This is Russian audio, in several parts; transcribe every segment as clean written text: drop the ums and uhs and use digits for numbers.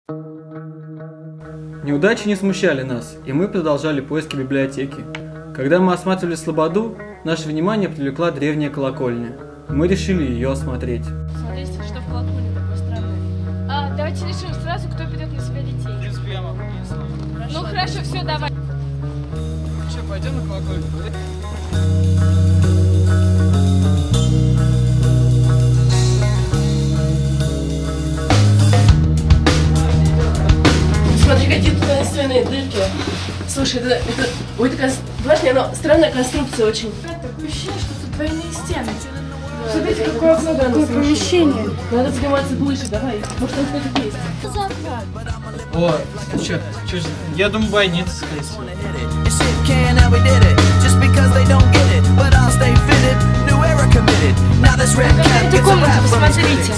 Неудачи не смущали нас, и мы продолжали поиски библиотеки. Когда мы осматривали Слободу, наше внимание привлекла древняя колокольня. Мы решили ее осмотреть. Смотрите, что в колокольне такое странное. Давайте решим сразу, кто берет на себя детей. В принципе, я могу, если. Ну хорошо, все, давай. Что, пойдем на колокольню? Смотри, какие тут настенные дырки. Слушай, это... Ой, такая башня, но странная конструкция очень. Такое ощущение, что тут двойные стены. Да, Смотрите, какое окно, какое помещение. Надо подниматься выше, давай. Может, там кто-то есть. О, что ж, я думаю, бойница, скорее всего. Эту комнату посмотрите.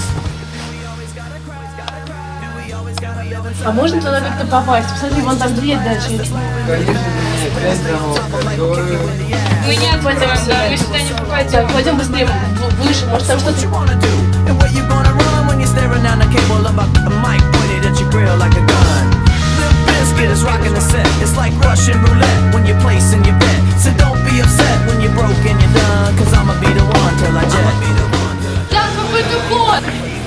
А можно туда как-то попасть? Посмотри, вон там дверь дальше. Конечно, нет, 5 домов, которые... Мы не отпадем, да, мы сюда не попадем. Так, пойдем быстрее, выше, может там что-то... Там какой-то ход!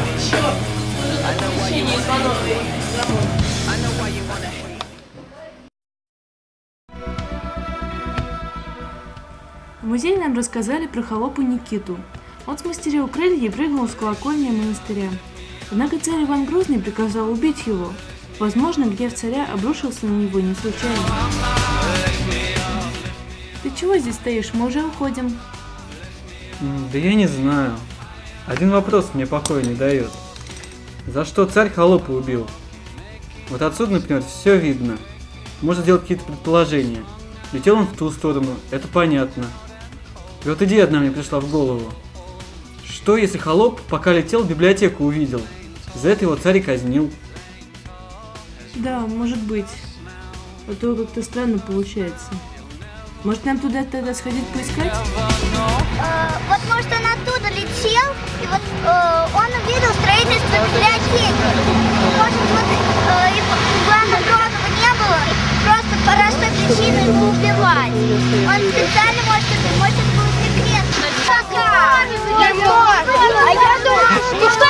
В музее нам рассказали про холопа Никиту. Он смастерил крылья и прыгнул с колокольни монастыря. Однако царь Иван Грозный приказал убить его. Возможно, гнев царя обрушился на него не случайно. Ты чего здесь стоишь? Мы уже уходим. Да я не знаю. Один вопрос мне покоя не дает. За что царь холопа убил? Вот отсюда, например, все видно. Можно сделать какие-то предположения. Летел он в ту сторону, это понятно. И вот идея одна мне пришла в голову. Что если холоп, пока летел, библиотеку увидел? За это его царь и казнил. Да, может быть. А то как-то странно получается. Может, нам туда тогда сходить поискать? Вот может он оттуда летел, и вот он увидел строительство библиотеки. Может вот Ивана Грозного не было, просто по простой причине его убивать. Он специально может это был секрет. А я думаю,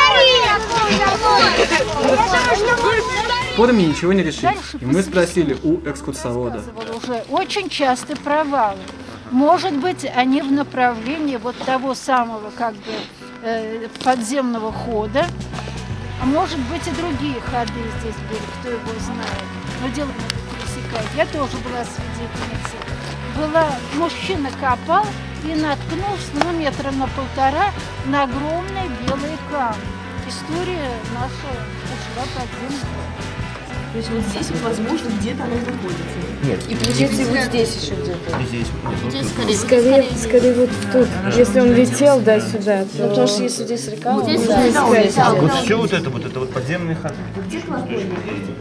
повтори! Споры мне ничего не решить. И мы спросили у экскурсовода. Уже очень часто провалы. Может быть, они в направлении вот того самого как бы подземного хода, а может быть и другие ходы здесь были, кто его знает. Но дело надо пересекать. Я тоже была свидетельницей. Мужчина копал и наткнулся метра на 1,5 на огромные белые камни. История наша ушла под землю. То есть вот здесь, возможно, где-то оно находится. Нет. И получается, и вот здесь еще где-то. Здесь. Скорее вот тут. Если он летел, да, сюда, то... Ну, потому что если здесь река, Вот все вот это вот подземные ходы. Где колокольня?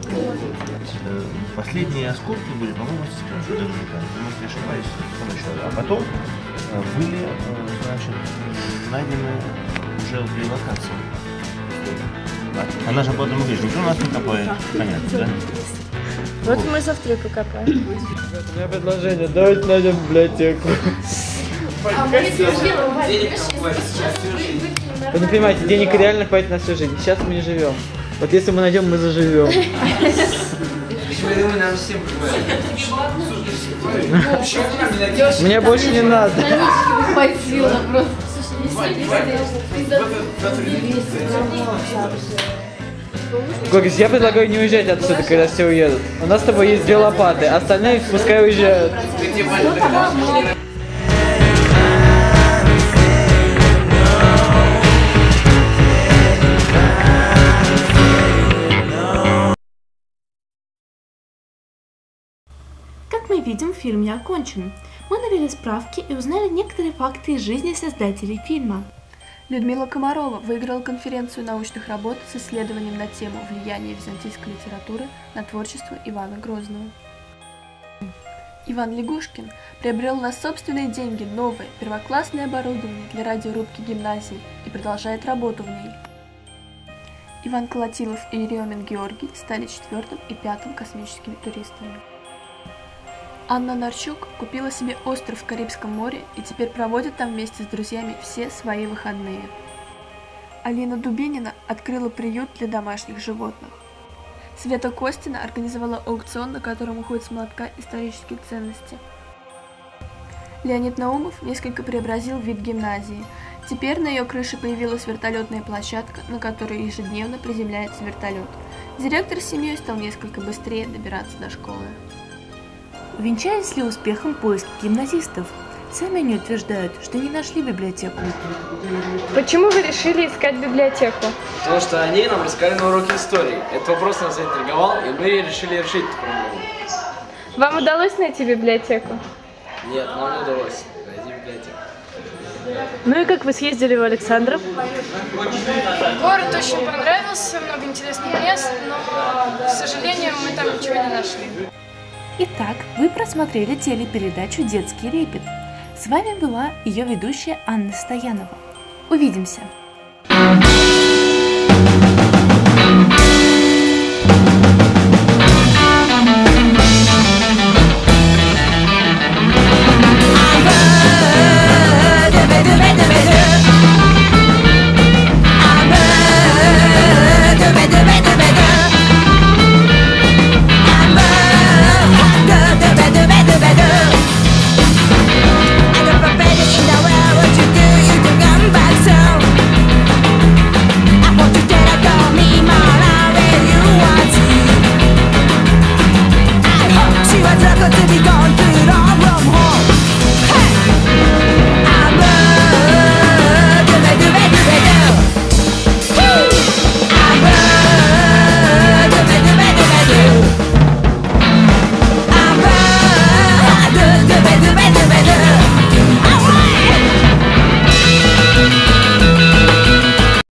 Последние осколки были, по-моему, если не ошибаюсь, а потом были, значит, найдены уже при локации. Она же об этом говорит, никто нас не копает, понятно, да? Вот мы завтра покопаем. У меня предложение, давайте найдем библиотеку. Вы не понимаете, денег реально хватит на всю жизнь. Сейчас мы не живем. Вот если мы найдем, мы заживем. Мне больше не надо. Хватило просто. Горис, я предлагаю не уезжать отсюда, когда все уедут. У нас с тобой есть 2 лопаты, остальные пускай уезжают. Как мы видим, фильм не окончен. Мы навели справки и узнали некоторые факты из жизни создателей фильма. Людмила Комарова выиграла конференцию научных работ с исследованием на тему влияния византийской литературы на творчество Ивана Грозного. Иван Лягушкин приобрел на собственные деньги новое первоклассное оборудование для радиорубки гимназии и продолжает работу в ней. Иван Колотилов и Еремин Георгий стали 4-м и 5-м космическими туристами. Анна Нарчук купила себе остров в Карибском море и теперь проводит там вместе с друзьями все свои выходные. Алина Дубинина открыла приют для домашних животных. Света Костина организовала аукцион, на котором уходят с молотка исторические ценности. Леонид Наумов несколько преобразил вид гимназии. Теперь на ее крыше появилась вертолетная площадка, на которой ежедневно приземляется вертолет. Директор с семьей стал несколько быстрее добираться до школы. Увенчались ли успехом поиск гимназистов? Сами они утверждают, что не нашли библиотеку. Почему вы решили искать библиотеку? Потому что они нам рассказали на уроке истории. Этот вопрос нас заинтриговал, и мы решили решить эту проблему. Вам удалось найти библиотеку? Нет, нам не удалось найти библиотеку. Ну и как вы съездили в Александров? Город очень понравился, много интересных мест, но, к сожалению, мы там ничего не нашли. Итак, вы просмотрели телепередачу «Детский репет». С вами была ее ведущая Анна Стоянова. Увидимся!